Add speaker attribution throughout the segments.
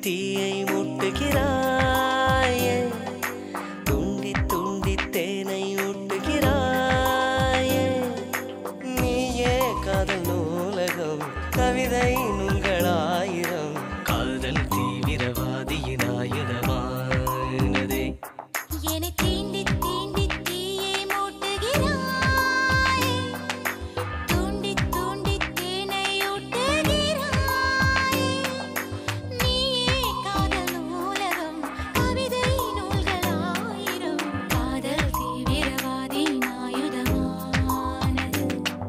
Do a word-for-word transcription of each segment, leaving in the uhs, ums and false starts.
Speaker 1: தீயை மூட்டுகிறாயே, தூண்டி தூண்டி தேனை ஊட்டுகிறாயே. நீயே காதல் நூலகம், கவிதை நூல்களாயிரம், காதல் தீவிரவாதியின் ஆயுதமானதே.
Speaker 2: என்னை தீண்டி தீண்டி தீயை மூட்டுகிறாய், தூண்டி தூண்டி தேனை ஊட்டுகிறாய். நீயே காதல் நூலகம், கவிதை நூல்களாயிரம், காதல் தீவிரவாதியின் ஆயுதமானது.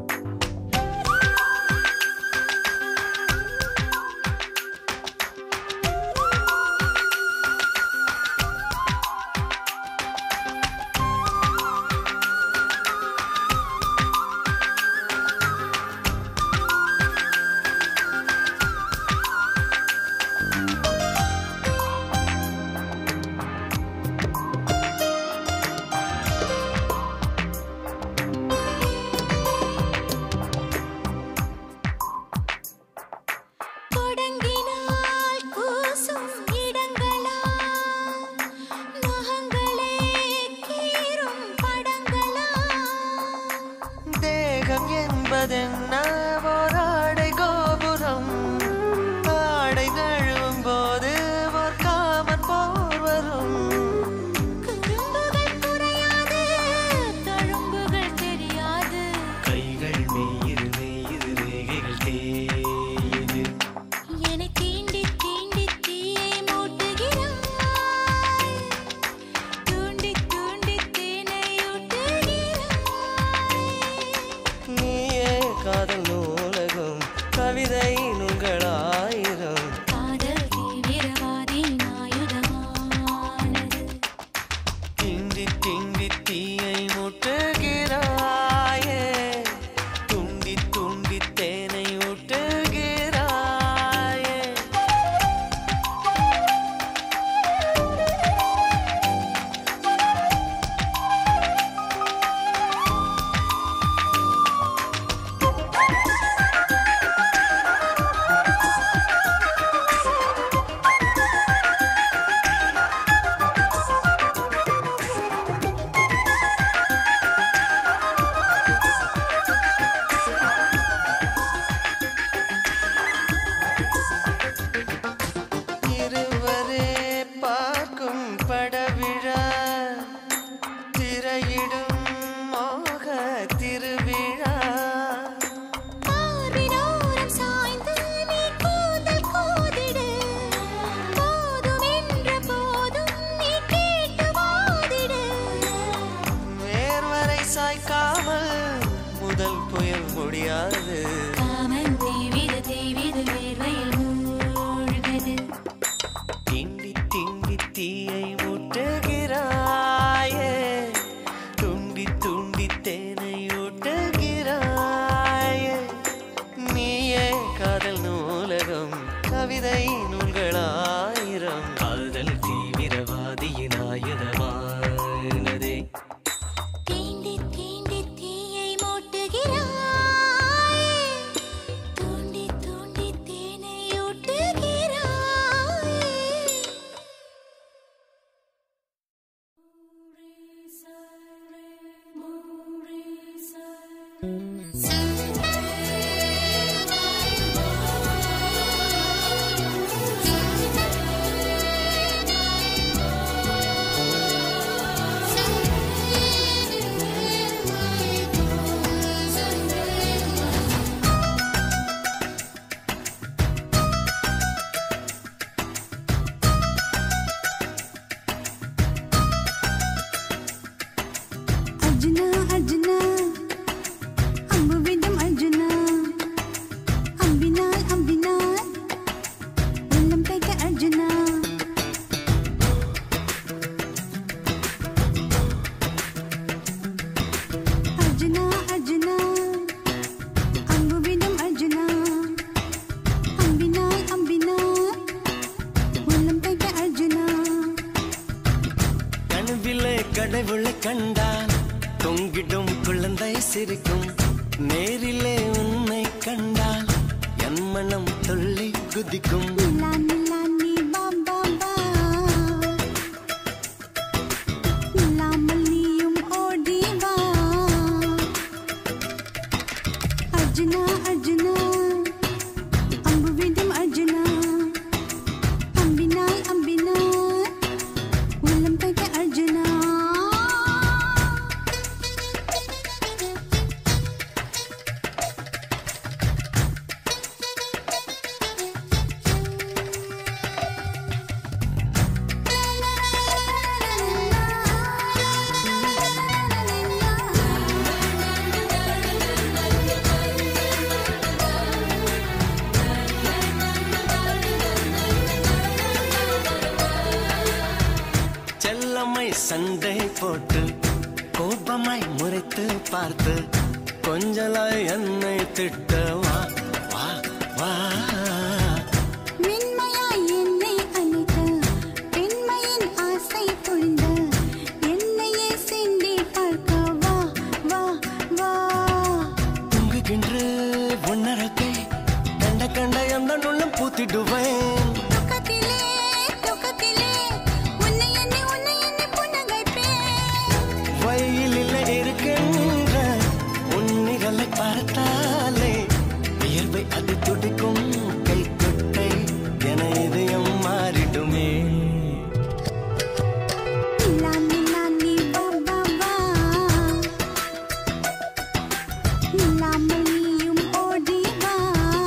Speaker 2: தொடங்கினால் கூசும் இடங்களா, நகங்களே கீறும் படங்களா.
Speaker 1: தேகம் என்பதென்ன ஓராடை கோபுரம், ஆடை நழுவும் போது ஓர் காமன் போர் வரும்.
Speaker 2: குறும்புகள் குறையாது, தழும்புகள் தெரியாது.
Speaker 1: கைகள் மேயிரு மேயிரு ரேகைகள் தேயுது.
Speaker 2: என்னை தீண்டி தீண்டி தீயை மூட்டுகிறாய், தூண்டி தூண்டி தேனை ஊட்டுகிறாய்.
Speaker 1: நீயே காதல் நூலகம், கவிதை நூல்களாயிரம்,
Speaker 2: காதல் தீவிரவாதியின் ஆயுதமானது.
Speaker 1: திண்டி திண்டி தீயை மூட்டுகிறாயே, துண்டி துண்டி தேனை ஊட்டுகிறாயே. இருவரே பார்க்கும் படவிழா, திரையிடும் மோக திருவிழா.
Speaker 2: பார்வினோரம் சாய்ந்து நீ கூந்தல் கோதிடு, போதும் என்ற போதும் நீ கேட்டு வாதிடு.
Speaker 1: வேர்வரை சாய்க்காமல் முதல் புயல் முடியாது.
Speaker 2: காமன் தீவிது தீவிது வேர்வையில் மூழ்குது.
Speaker 1: திண்டி திண்டி தீயை மூட்டுகிறாயே, துண்டி துண்டி தேனை ஊட்டுகிறாயே. நீயே காதல் நூலகம், கவிதை நூல்களாயிரம், காதல் தீவிரவாதியின் ஆயுதமானதே.
Speaker 2: தீண்டி தீண்டி தீயை மூட்டுகிறாய், தூண்டி தூண்டி தேனை ஊட்டுகிறாய்.
Speaker 3: அர்ஜுனா அர்ஜுனா அம்பு விடும் அர்ஜுனா, அம்பினால் அம்பினால் உள்ளம் தைக்க அர்ஜுனா. அர்ஜுனா அர்ஜுனா அம்பு விடும் அர்ஜுனா, அம்பினால் அம்பினால் உள்ளம் தைக்க அர்ஜுனா.
Speaker 1: கனவிலே கடவுளை கண்டான், தொங்கிடும் குழந்தை சிரிக்கும். நேரிலே உன்னை கண்டால் என் மனம் துள்ளி குதிக்கும்.
Speaker 3: நிலா நிலா நீ வா அர்ஜுனா அர்ஜுனா அம்பு விடும் அர்ஜுனா அம்பினால் அம்பினால் உள்ளம் தைக்க அர்ஜுனா
Speaker 1: செல்லம்மை சண்டை போட்டு கோபமாய் முறைத்து பார்த்து கொஞ்சலாய் என்னை திட்ட வா வா வா
Speaker 3: மென்மையாய் என்னை அணைக்க பெண்மையின் ஆசை பொழிந்த என்னையே சீண்டி பார்க்க வா வா வா
Speaker 1: தூங்குகின்ற உன்னரத்தை கண்ட கண்ட எந்த நுள்ளம் பூத்திடுவேன்
Speaker 3: தூக்கத்திலே தூக்கத்திலே உன்னை எண்ணி உன்னை எண்ணி புன்னகைப்பேன்
Speaker 1: வயலில் இருக்கின்ற உன்னிகளை பார்த்தாலே வியர்வை அது துடிக்கும் கை கொட்டை என இதயம் மாறிடுமே
Speaker 3: நிலா நிலா நீ வா வா வா நிலாமல் நீயும் ஓடி வா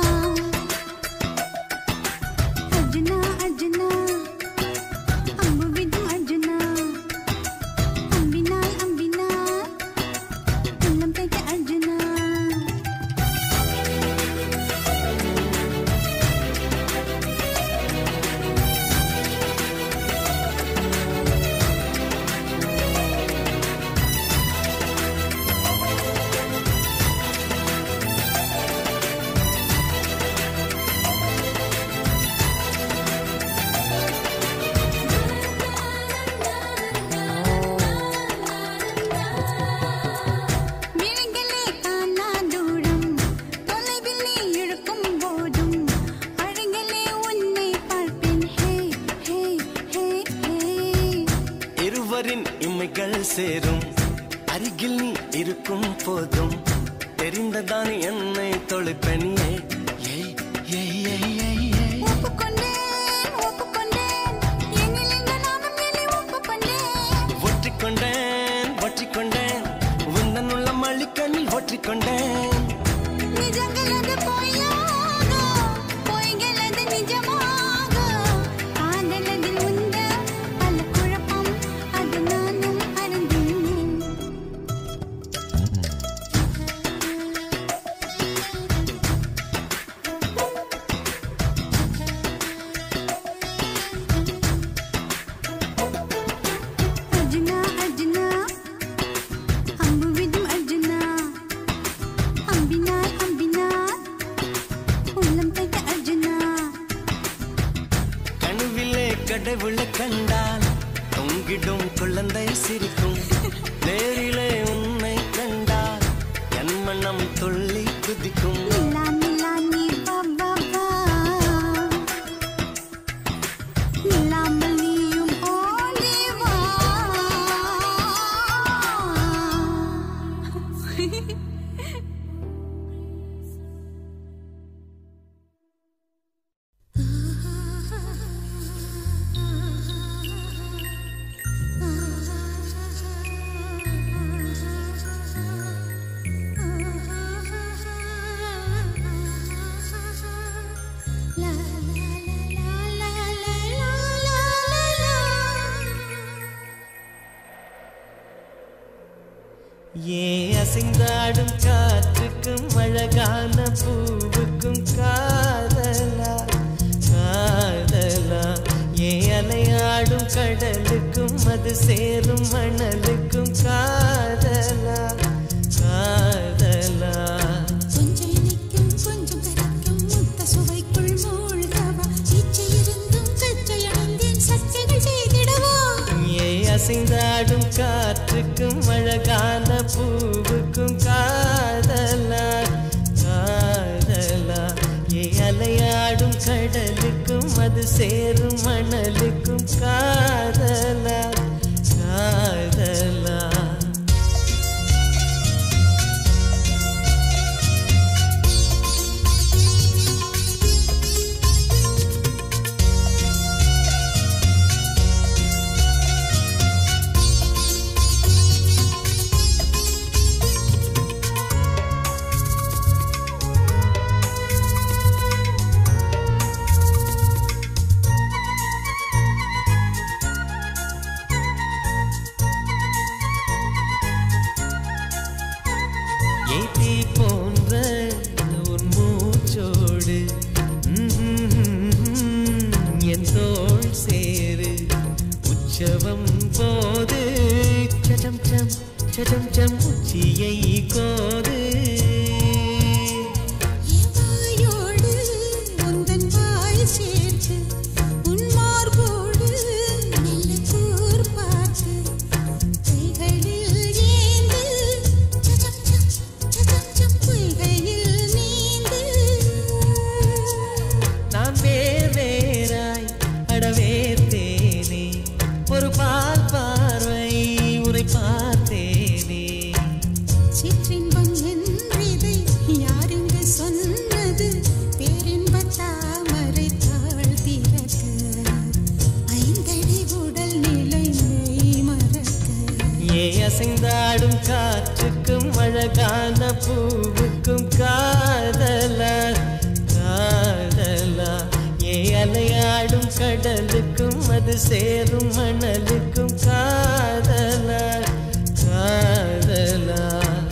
Speaker 3: அர்ஜுனா அர்ஜுனா அம்பு விடும் அர்ஜுனா அம்பினால் அம்பினால் உள்ளம் தைக்க அர்ஜுனா விழிகளே காணா தூரம் தொலைவில் நீ இருக்கும் போதும் அழகிலே உன்னை பார்ப்பேன் ஹே ஹே ஹே ஹே
Speaker 1: இருவரின் இமைகள் சேரும் அருகில் நீ இருக்கும் போதும் தெரிந்ததான் என்னை தொலைப்பனியே ஏய் ஏய் ஏய் ஏய் ஏய்
Speaker 3: ஒப்புக்கொண்டேன் ஒப்புக்கொண்டேன் என்னில் இந்த நானும் என்னை ஒப்புக்கொண்டேன்
Speaker 1: ஒற்றிக்கொண்டேன் ஒற்றிக்கொண்டேன் உந்தன் உள்ள மளிக்கண்ணில் ஒற்றிக்கொண்டேன்
Speaker 3: நிஜங்கள் அது பொய்யாக பொய்கள் அது நிஜமாக காதலதில் உந்த பல குழப்பம் அது நானும் அறிந்தேன் அர்ஜுனா அர்ஜுனா அம்பு விடும் அர்ஜுனா அம்பினால் அம்பினால் உள்ளம் தைக்க அர்ஜுனா
Speaker 1: கனவிலே கடவுளை கண்டால் தொங்கிடும் குழந்தை சிரிக்கும் நேரிலே உன்னை கண்டால் என் மனம் துள்ளி குதிக்கும்
Speaker 3: நிலா நிலா நீ வா வா வா நிலாமல் நீயும் ஓடி வா லா லா லா லா லா லா லா
Speaker 1: ஏன் அசைந்தாடும் காற்றுக்கும் அழகான பூவுக்கும் காதலா காதலா ஏன் அலையாடும் கடலுக்கும் அது சேரும் மணலுக்கும் காதலா காதலா
Speaker 2: கொஞ்சம் இனிக்கும் கொஞ்சம் கரைக்கும் முத்த சுவைக்குள் மூழ்கவா இச்சை இருந்தும் சச்சை அடைந்தேன் சச்சைகள் செய்திடவா
Speaker 1: ஏன் அசைந்தாடும் காற்றுக்கும் அழகான பூவுக்கும் காதலா காதலா ஏன் அலையாடும் கடலுக்கும் அது சேரும் மணலுக்கும் காதலா காதலா ஊசி போன்ற உன் மூச்சோடு என் தோள் சேரு உற்சவம் போது சடம் சம் சடம் சம் உச்சியை கோது அசைந்தாடும் காற்றுக்கும் அழகான பூவுக்கும் காதலா காதலா ஏ அலையாடும் கடலுக்கும் அது சேரும் மணலுக்கும் காதலா காதலா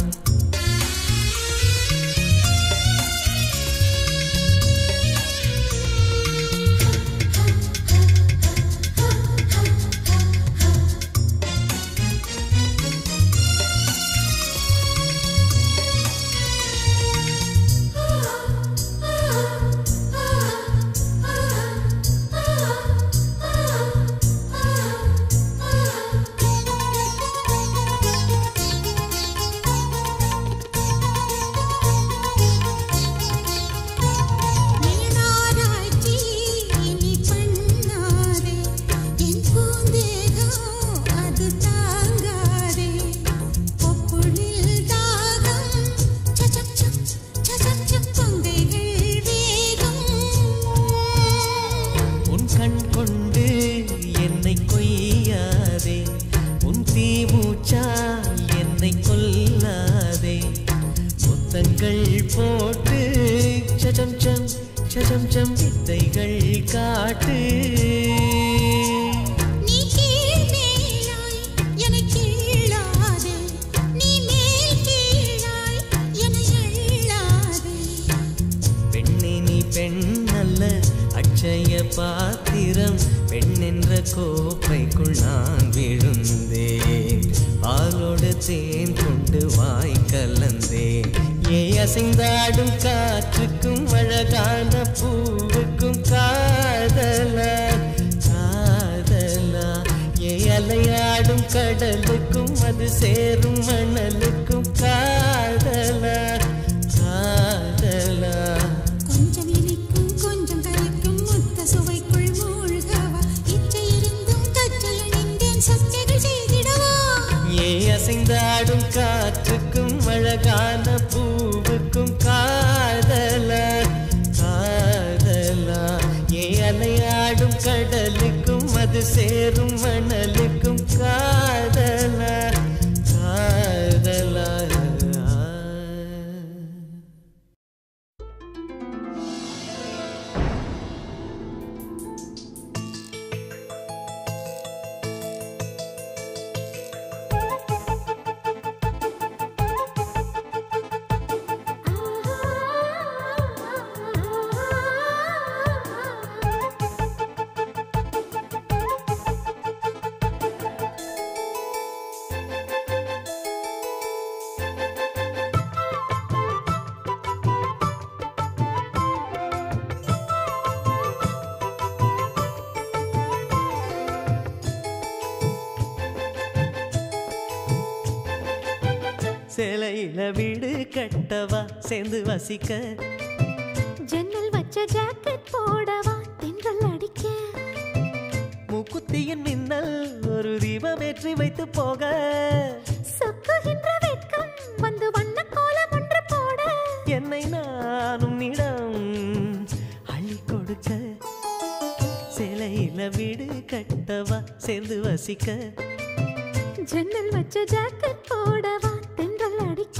Speaker 1: போட்டு சடம் சம் சடம் சம் வித்தைகள் காட்டு
Speaker 2: நீ கீழ் மேலாய் என்னை கீழாதே நீ மேல் கீழாய் என்னை அள்ளாதே
Speaker 1: பெண்ணே நீ பெண் அல்ல அட்சய பாத்திரம் பெண் என்ற கோப்பைக்குள் நான் விழுந்தேன் பாலோடு தேன் கொண்டு வாய் கலந்தேன் ஏ அசைந்தாடும் காற்றுக்கும் அழகான பூவுக்கும் காதலா காதலா ஏ அலையாடும் கடலுக்கும் அது சேரும் மணலுக்கும் காதலா காதலா
Speaker 2: கொஞ்சம் இனிக்கும் கொஞ்சம் கரைக்கும் முத்த சுவைக்குள் மூழ்கவா இச்சை இருந்தும் கச்சை அணிந்தேன் சக்கைகள் செய்திடவா
Speaker 1: ஏ அசைந்தாடும் காற்றுக்கும் அழகான பூவுக்கும் காதலா காதலா ஏ அலையாடும் கடலுக்கும் அது சேரும் மணலுக்கும் காதலா காதலா சேலையில வீடு கட்டவா சேர்ந்து வசிக்க
Speaker 3: ஜன்னல் வச்ச ஜாக்கெட் போடவா தென்றல் அடிக்க
Speaker 1: மூக்குத்தியின் மின்னல் ஒரு தீபமேற்றி வைத்து போக
Speaker 3: சொக்குகின்ற வெட்கம் வந்து வண்ண கோலம் ஒன்று போட
Speaker 1: என்னை நானும் இடம் அள்ளி கொடுக்க சேலையில வீடு கட்டவா சேர்ந்து வசிக்க
Speaker 3: ஜன்னல் வச்ச ஜாக்கெட் போடவா தென்றல் அடிக்க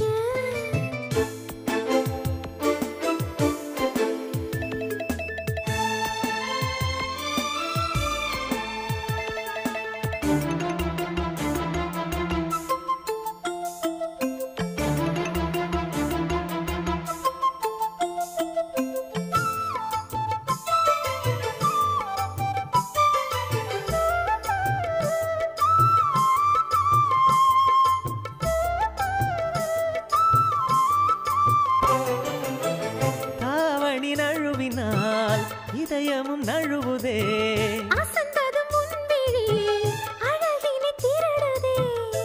Speaker 1: இதயமும் நழுவுதே
Speaker 3: அசந்தது முன்விழி அழகினை திருடுதே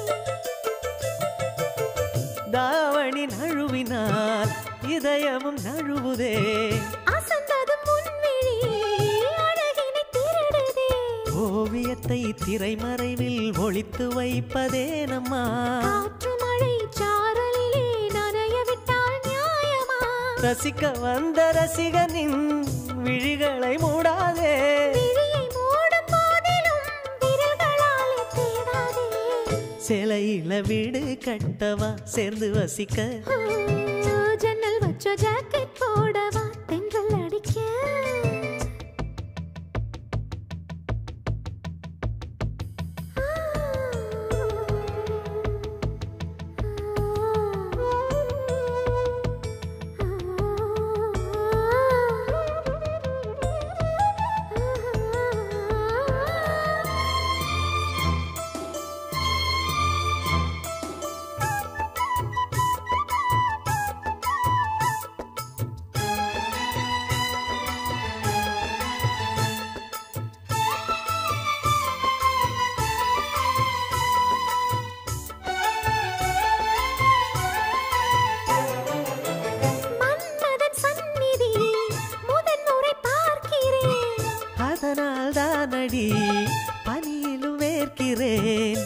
Speaker 1: தாவணி நழுவினால் இதயமும் நழுவுதே
Speaker 3: அசந்தது முன்விழி அழகினை திருடுதே
Speaker 1: ஓவியத்தை திரைமறைவில் ஒளித்து வைப்பதே நம்மா
Speaker 3: காற்று மழை சாரலிலே நனைய விட்டால் நியாயமா
Speaker 1: ரசிக்க வந்த ரசிகனின் விழிகளை மூடாதே
Speaker 3: விழியை மூடும் போதிலும் விரல்களாலே தேடாதே
Speaker 1: சிலையில வீடு கட்டவா சேர்ந்து வசிக்க
Speaker 3: ஜன்னல் வச்ச ஜாக்கெட் போடவா தென்றல் அடிக்க மன்மதன் சந்நிதி முதன்முறை பார்க்கிறேன்
Speaker 1: அதனால் தானடி பனியிலும் வேர்க்கிறேன்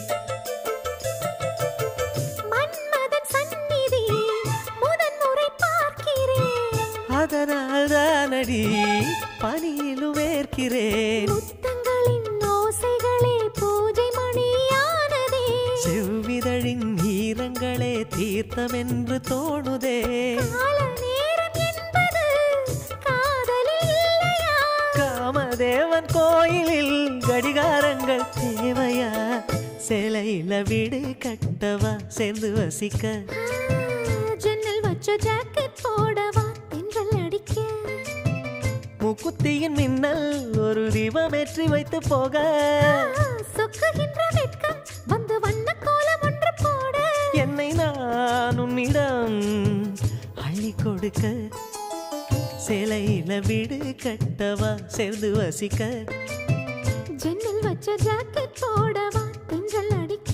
Speaker 3: மன்மதன் சந்நிதி முதன்முறை பார்க்கிறேன்
Speaker 1: அதனால் தானடி பனியிலும் வேர்க்கிறேன்
Speaker 3: முத்தங்களின் ஓசைகளே பூஜை மணியானதே
Speaker 1: செவ்விதழின் ஈரங்களே தீர்த்தமென்று தோணுதே
Speaker 3: கால நேரம் என்பது காதலில் இல்லையா
Speaker 1: காமதேவன் கோயிலில் கடிகாரங்கள் தேவையா சிலையில வீடு கட்டவா சேர்ந்து வசிக்க
Speaker 3: ஜன்னல் வச்ச ஜாக்கெட் போடவா தென்றல் அடிக்க
Speaker 1: முக்குத்தியின் மின்னல் ஒரு தீபமேற்றி வைத்து போக
Speaker 3: சொக்குகின்ற வெட்கம் வந்து வண்ண கோலம் ஒன்று போட
Speaker 1: என்னை நான் உன்னிடம் அள்ளி கொடுக்க சிலையில வீடு கட்டவா சேர்ந்து வசிக்க
Speaker 3: ஜன்னல் வச்ச ஜாக்கெட் போடவா தென்றல் அடிக்க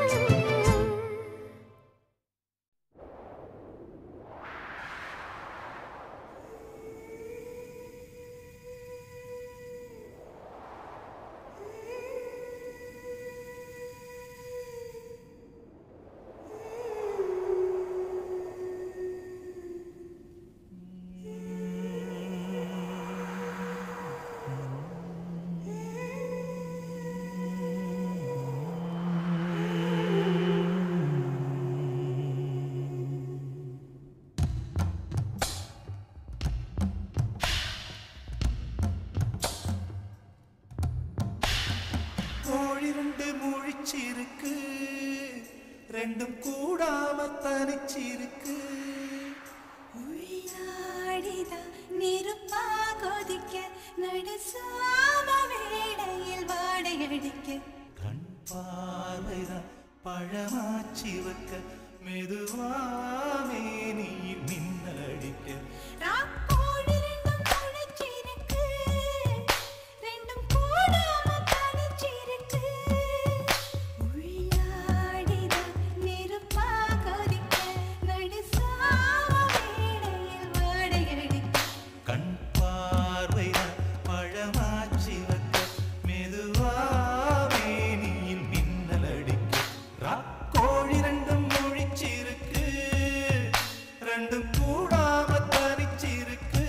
Speaker 4: கோழிரண்டு முழிச்சிருக்கு ரெண்டும் கூடாம தனிச்சிருக்கு
Speaker 2: உயிராடிதான் நெருப்பா கொதிக்க நடுசாம வேளையில் வாடையடிக்க
Speaker 4: கண் பார்வைதான் பழமாச்சி வைக்க மெதுவாமே நீ மின்னடிக்க
Speaker 2: ராக்கோடு ரெண்டும் முழிச்சிருக்கு ரெண்டும் கூடாம தனிச்சிருக்கு உயிராடிதான் நெருப்பா கொதிக்க நடுசாம வேளையில் வாடையடிக்க
Speaker 4: கண் பார்வைதான் பழமாச்சி வைக்க மெதுவாமே நீ மின்னலடிக்க ராக்கோழி ரெண்டும் முழிச்சிருக்கு ரெண்டும் கூடாம தனிச்சிருக்கு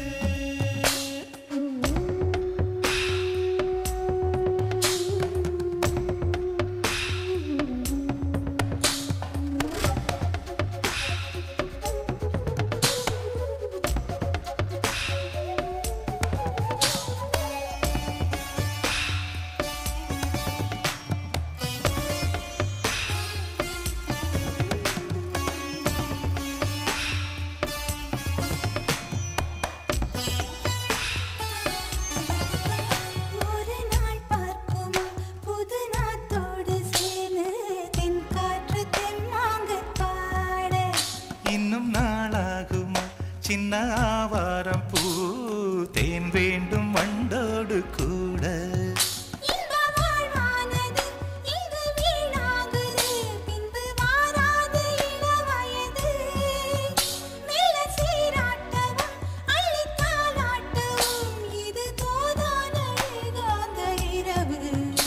Speaker 2: ஒரு நாள் பார்க்குமா புது நாத்தோடு சேர்ந்து தென்காற்று தெம்மாங்கு பாட
Speaker 4: இன்னும் நாளாகுமா சின்ன ஆவாரம் பூ தேன் வேண்டும் வண்டோடு கூட
Speaker 2: இந்த வாழ்வானது இங்கு வீணாகுது பின்பு வாராது இளவயது மெல்ல சீராட்டவும் அள்ளி தாலாட்டவும் இது தோதான ஏகாந்த இரவு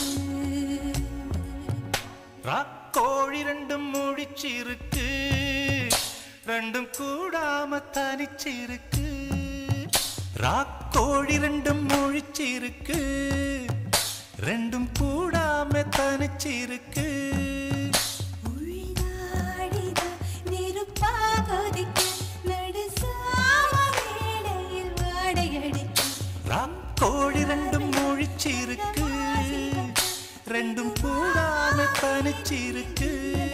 Speaker 4: ராக்கோழி ரெண்டும் முடிச்சிருக்கு ரெண்டும் கூடாம தனிச்சிருக்கு ராக்கோழி ரெண்டும் முழிச்சிருக்கு ரெண்டும் கூடாம தனிச்சிருக்கு
Speaker 2: உள்நாடித நெருப்பாகொதிக்க நடுசாம வேளையில் வாடையடிக்க
Speaker 4: ராக்கோழி ரெண்டும் முழிச்சிருக்கு ரெண்டும் கூடாம தனிச்சிருக்கு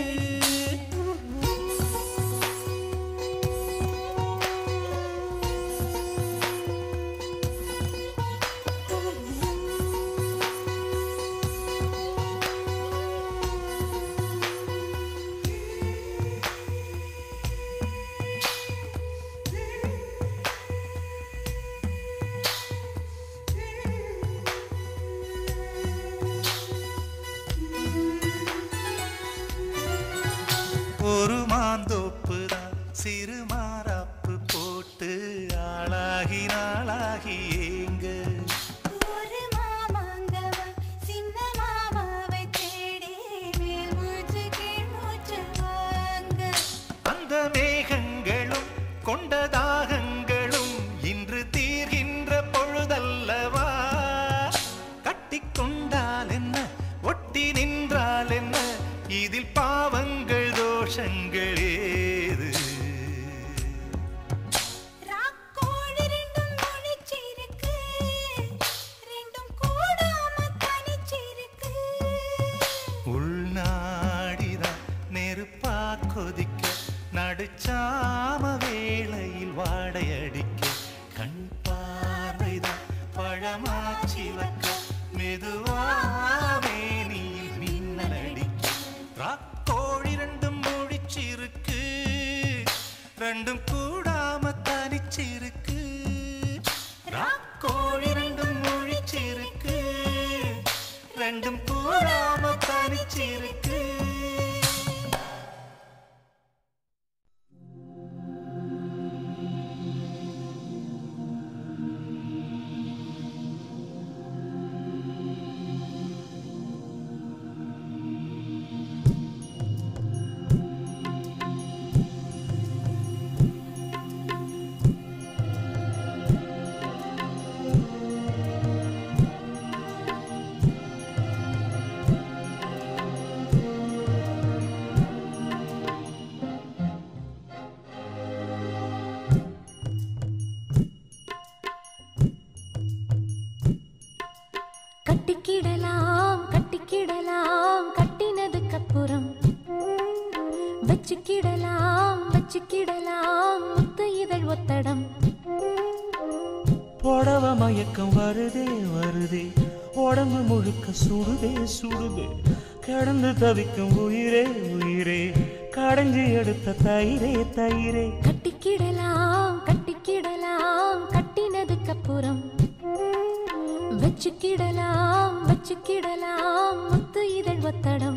Speaker 4: ஒரு மாந்தோப்பு தான் சிறு மாறாப்பு போட்டு ஆளாகி நாளாகி ஏங்க
Speaker 2: ஒரு மாமாங்கவா சின்ன மாமாவை தேடி மேல் மூச்சு கீழ் மூச்சு வாங்க
Speaker 4: அந்த மேகங்களும் கொண்ட தாகங்களும் இன்று தீர்கின்ற பொழுதல்லவா கட்டிக்கொண்டால் என்ன ஒட்டி நின்றால் என்ன இதில் பாவங்கள் தோஷங்கள் ஏது
Speaker 2: ராக்கோழி ரெண்டும் முழிச்சிருக்கு ரெண்டும் கூடாம தனிச்சிருக்கு
Speaker 4: உள்நாடிதான் நெருப்பா கொதிக்க நடுச்சாம வேளையில் வாடையடிக்க கண் பார்வைதான் பழமாச்சி வைக்க மெதுவாமே நீ மின்னல் அடிக்க ராக்கோழி ரெண்டும் முடிச்சிருக்கு ரெண்டும் கூடாம தனிச்சிருக்கு ராக்கோழி ரெண்டும் முழிச்சிருக்கு ரெண்டும் கூடாம தனிச்சிருக்கு
Speaker 5: கட்டிக்கிடலாம் கட்டிக்கிடலாம் கட்டினதுக்கப்புறம் வச்சுக்கிடலாம் வச்சுக்கிடலாம் முத்து இதழ் ஒத்தடம்
Speaker 1: புடவ மயக்கம் வருதே வருதே உடம்பு முழுக்க சுடுதே சுடுதே கடந்து தவிக்கும் உயிரே உயிரே கடைஞ்சி எடுத்த தயிரே தயிரே
Speaker 5: கட்டிக்கிடலாம் கட்டிக்கிடலாம் கட்டினதுக்கப்புறம் வச்சுக்கிடலாம் வச்சுக்கிடலாம் முத்து இதழ் ஒத்தடம்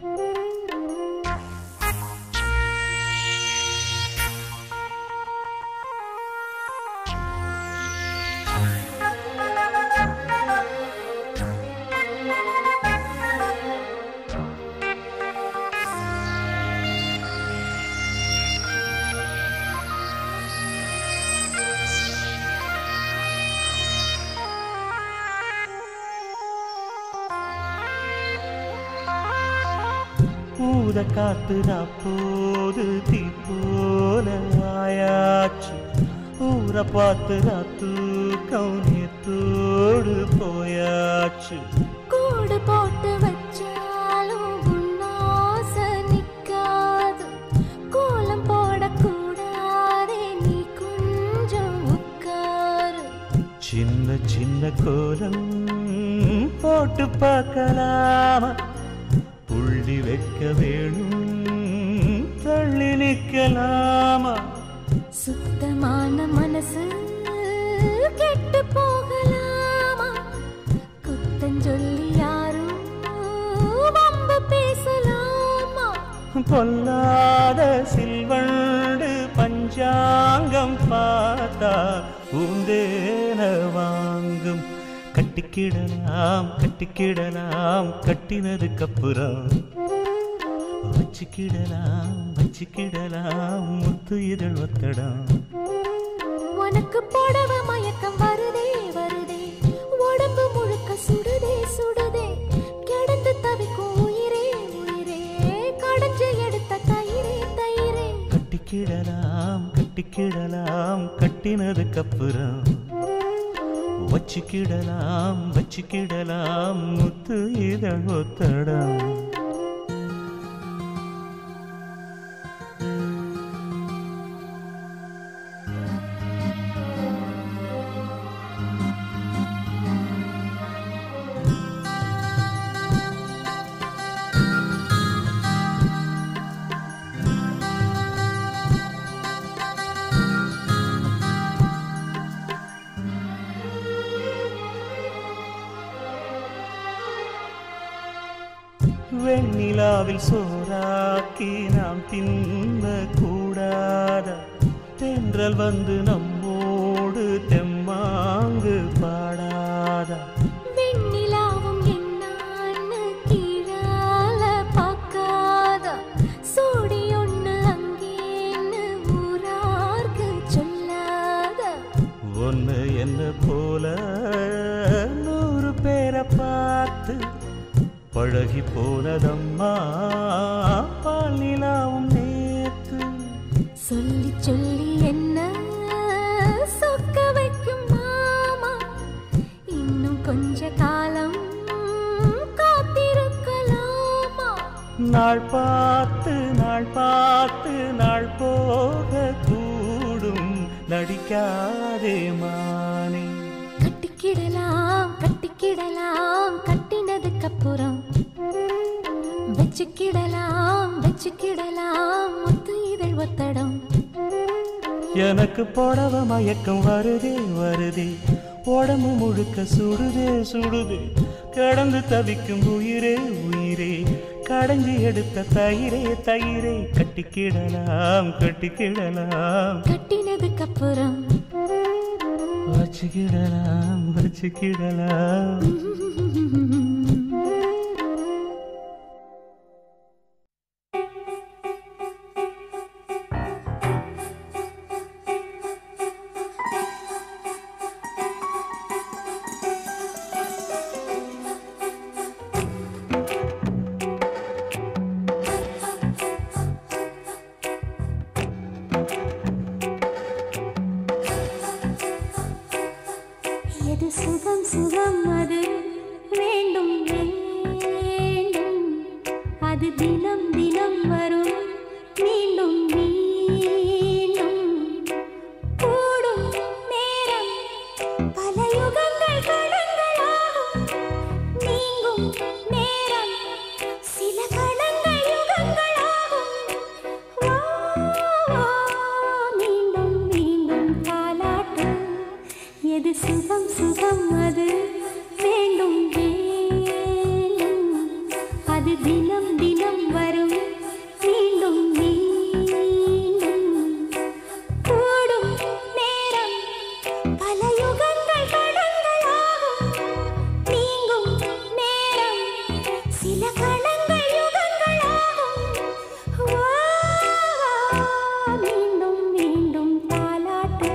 Speaker 1: பூத காத்துதா போது தீ போல ஆயாச்சு ஊரை பார்த்துதா தூக்கம் நேத்தோடு போயாச்சு
Speaker 5: கூடு போட்டு வச்சாலும் உன்னாச நிக்காது கோலம் போடக்கூடாதே நீ கொஞ்சம் உட்காரு
Speaker 1: சின்ன சின்ன கோலம் போட்டு பார்க்கலாமா புள்ளி வைக்க வேணும் தள்ளி நிற்கலாமா
Speaker 5: சுத்தமான மனசு கெட்டு போகலாமா? குத்தஞ்சொல்லி யாரும் வம்பு பேசலாமா?
Speaker 1: பொல்லாத சில்வண்டு பஞ்சாங்கம் பார்த்தா பூந்தேன வாங்கும். கட்டிக்கிடலாம் கட்டிக்கிடலாம் கட்டினதுக்கப்புறம் வச்சுக்கிடலாம் வச்சுக்கிடலாம் முத்து இதழ் ஒத்தடம்.
Speaker 5: உனக்கு போடவ மயக்கம் வருதே வருதே, உடம்பு முழுக்க சுடுதே சுடுதே, கிடந்து தவிக்கும் உயிரே உயிரே, கடைஞ்சு எடுத்த தயிரே தயிரே.
Speaker 1: கட்டிக்கிடலாம் கட்டிக்கிடலாம் கட்டினதுக்கப்புறம் வச்சுக்கிடலாம் வச்சுக்கிடலாம் முத்து இதழ் ஒத்தடம். வெண்ணிலாவில் சோறாக்கி நாம் தின்ன கூடாத, தென்றல் வந்து நம்மோடு தெம்மாங்கு பாடாத.
Speaker 5: வெண்ணிலாவும் என்னான்னு கீழால பார்க்காத, சோடி ஒண்ணு அங்கேன்னு ஊரார்க்கு சொல்லாத.
Speaker 1: ஒன்னு என்ன போல நூறு பேரை பார்த்து பழகி போனதம்மா பால் நிலாவும் நேத்து.
Speaker 5: சொல்லி சொல்லி என்ன சொக்க வைக்கும் மாமா, இன்னும் கொஞ்ச காலம் காத்திருக்கலாமா?
Speaker 1: நாள் பார்த்து நாள் பார்த்து நாள் போக கூடும், நடிக்காதே மானே.
Speaker 5: கட்டிக்கிடலாம் கட்டிக்கிடலாம் கட்டினதுக்கப்புறம் வச்சுக்கிடலாம் வச்சுக்கிடலாம் முத்து இதழ் ஒத்தடம்.
Speaker 1: எனக்கு போடவ மயக்கம் வருதே வருதே, உடம்பு முழுக்க சுடுதே சுடுதே, கடந்து தவிக்கும் உயிரே உயிரே, கடைஞ்சி எடுத்த தயிரே தயிரே. கட்டிக்கிடலாம் கட்டிக்கிடலாம்
Speaker 5: கட்டினதுக்கப்புறம்
Speaker 1: வச்சுக்கிடலாம் வச்சுக்கிடலாம்.
Speaker 5: எது சுகம் சுகம் அது வேண்டும் வேண்டும், அது தினம் தினம் வரும் மீண்டும் மீண்டும். கூடும் நேரம் பல யுகங்கள் கடங்களாகும், நீங்கும் நேரம் சில கடங்கள் யுகங்களாகும். வா வா மீண்டும் மீண்டும் தாலாட்டு. எது சுகம் சுகம் அது வேண்டும் வேண்டும், அது தினம் தினம் வரும் மீண்டும் மீண்டும். கூடும் நேரம் பல யுகங்கள் கடங்களாகும், நீங்கும் நேரம் சில கடங்கள் யுகங்களாகும். வா வா மீண்டும் மீண்டும் தாலாட்டு.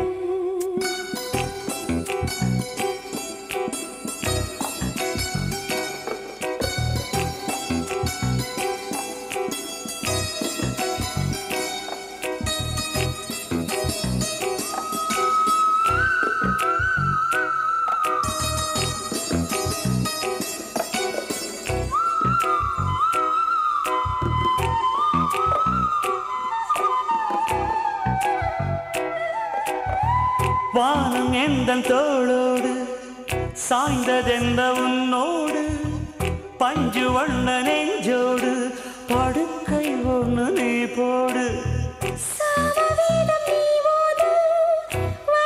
Speaker 1: வானம் எந்தன் தோளோடு சாய்ந்ததெந்த உன்னோடு, பஞ்சு வண்ண நெஞ்சோடு படுக்கை ஒண்ணு நீ போடு.
Speaker 5: சாமவேதம் நீ ஓது,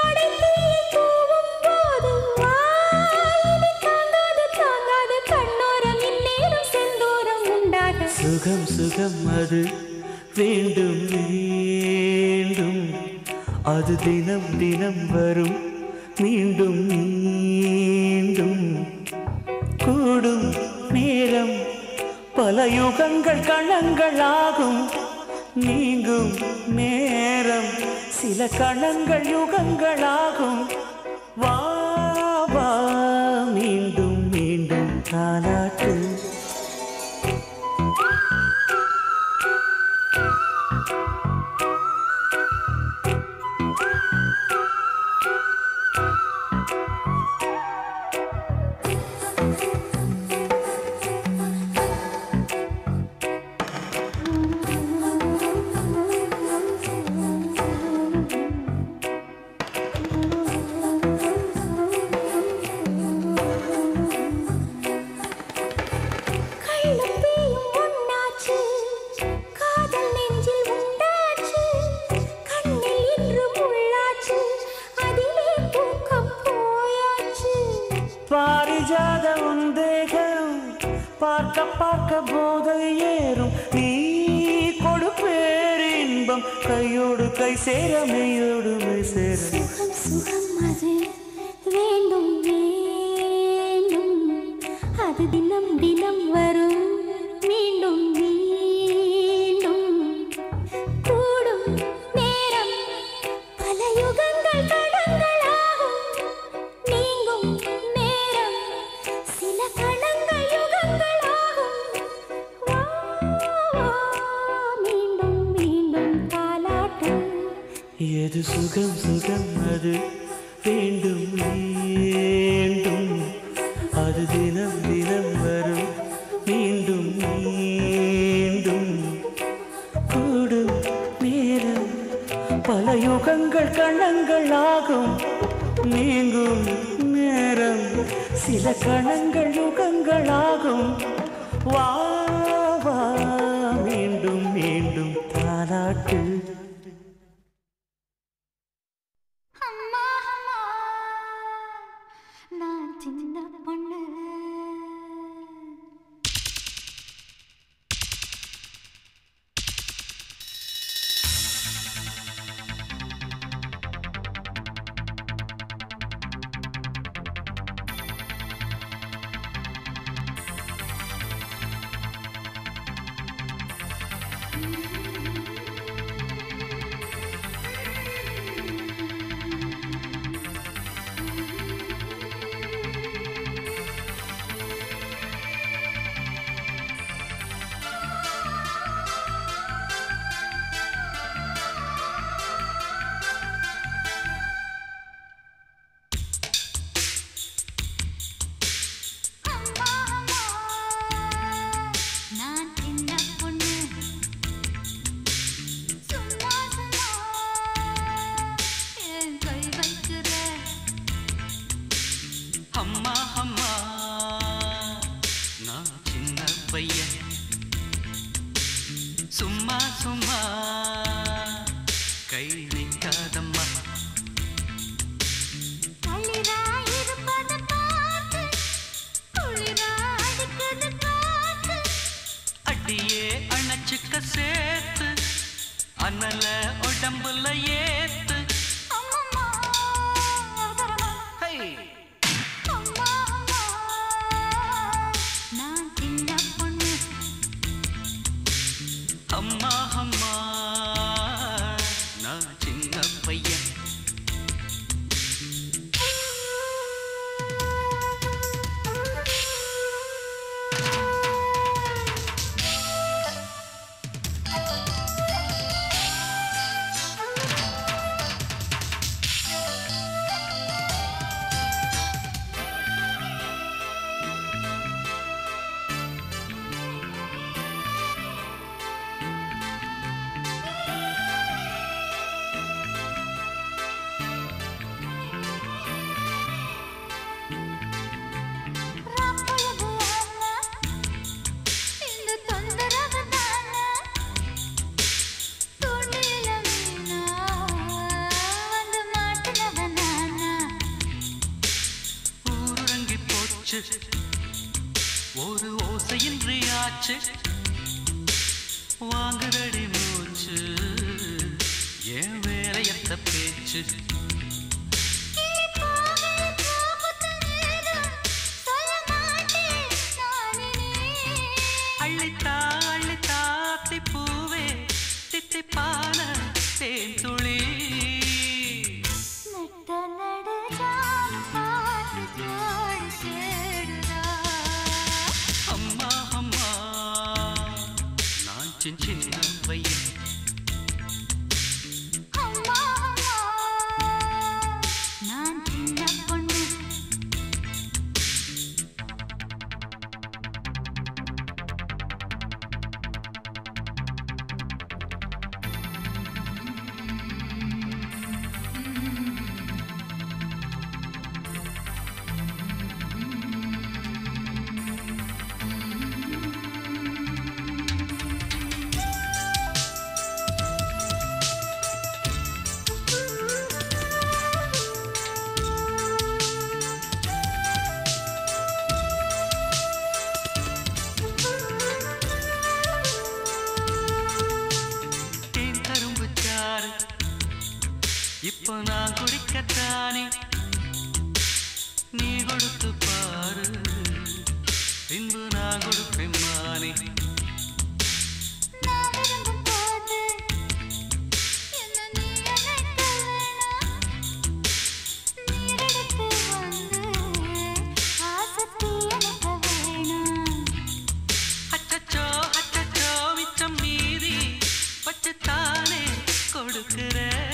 Speaker 1: சுகம் அது வேண்டும் வேண்டும் அது தினம் தினம் வரும் மீண்டும் மீண்டும் கூடும் நேரம் பல யுகங்கள் கணங்களாகும் நீங்கும் நேரம் சில கணங்கள் யுகங்களாகும் வா வா மீண்டும் மீண்டும் தாலாட்டு பாரிஜாத உந்தேகம் பார்க்க பார்க்க போதை ஏறும் நீ கொடுப்பேரின்பம் கையோடு கை சேர மெய்யோடு மெய் சேர
Speaker 5: சுகம் சுகம் அது வேண்டும் வேண்டும் அது தினம் தினம் வரும் மீண்டும் மீண்டும் கூடும் நேரம் பல யுகங்கள் கடங்களாகும் நீங்கும் நேரம் சில கணங்கள் யுகங்களாகும் வா வா மீண்டும் மீண்டும் தாலாட்டு
Speaker 1: எது சுகம் சுகம் அது வேண்டும் வேண்டும் அது தினம் தினம் வரும் மீண்டும் மீண்டும் கூடும் நேரம் பல யுகங்கள் கணங்களாகும் நீங்கும் நேரம் சில கணங்கள் யுகங்களாகும் வா வா மீண்டும் மீண்டும் தாலாட்டு
Speaker 5: அம்மா அம்மா நான் சின்ன பொண்ணு
Speaker 1: அம்மா அம்மா நான் சின்ன பையன் சும்மா சும்மா கை நிற்காதம்மா அடியே அணைச்சுக்க சேர்த்து அனல உடம்புல ஏத்து அம்மா அம்மா நான் சின்ன பையன் ஒரு ஓசையின்றி ஆச்சு
Speaker 4: வாங்குதடி மூச்சு என் வேலையத்த பேச்சு அள்ளித்தா அள்ளித்தா பூவே தித்திப்பான தேன் துளி அம்மா அம்மா நான் சின்ன பையன்
Speaker 5: நான் சின்ன பொண்ணு
Speaker 4: இப்போ நான் குடிக்கத்தானே நீ கொடுத்து பாரு பின்பு நான் கொடுப்பேன் மானே அச்சச்சோ அச்சச்சோ மிச்சம் மீறி பச்சைத்தானே கொடுக்கிறேன்